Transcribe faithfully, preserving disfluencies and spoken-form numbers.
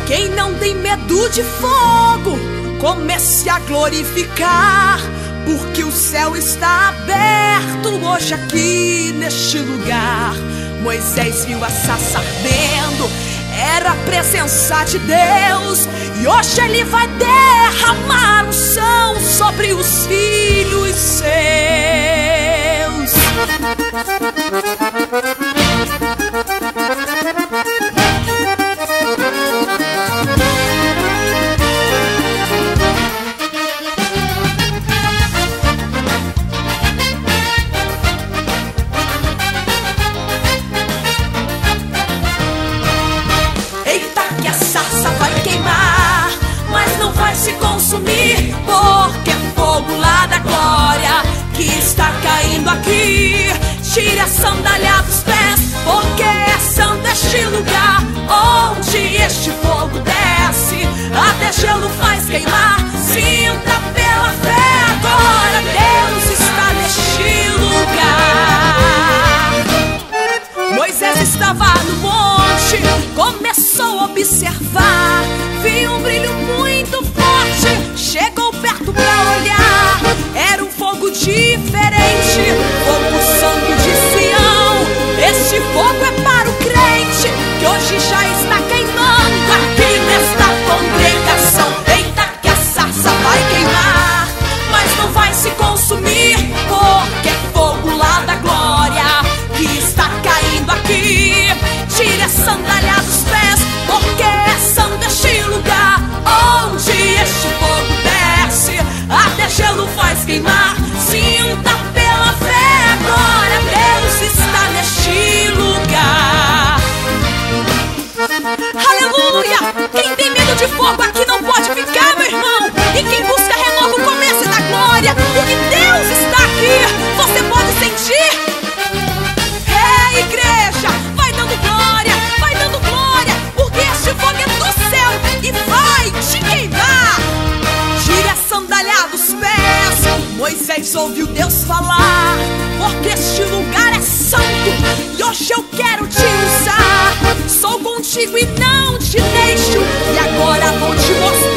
Quem não tem medo de fogo, comece a glorificar, porque o céu está aberto hoje aqui neste lugar. Moisés viu a sarça ardendo, era a presença de Deus, e hoje ele vai derramar unção sobre os filhos seus. Se consumir, porque é fogo lá da glória que está caindo aqui. Tire a sandália dos pés, porque é santo este lugar onde este fogo desce, até gelo faz queimar. Sinta pela fé agora, Deus está neste lugar. Moisés estava no monte, começou a observar, viu um brilho muito forte, chegou perto pra olhar. Era um fogo diferente, fogo santo de Sião. Este fogo é para o crente, que hoje já está queimando aqui nesta congregação. Eita, que a sarça vai queimar, mas não vai se consumir, porque é fogo lá da glória que está caindo aqui. Tire a sandália dos pés, porque é santo este lugar onde este fogo desce, até gelo faz queimar. Sinta pela fé agora, Deus está neste lugar. Aleluia! Quem tem medo de fogo aqui não pode ficar, meu irmão. E quem busca renovo, comece da glória, porque Deus está aqui. Você pode sentir? É, igreja, vai dando glória, vai dando glória, porque este fogo é do céu e vai te queimar. Tire a sandália dos pés. Moisés ouviu Deus falar, porque este lugar é santo e hoje eu quero te usar. Sou contigo e não te deixo, e agora vou te mostrar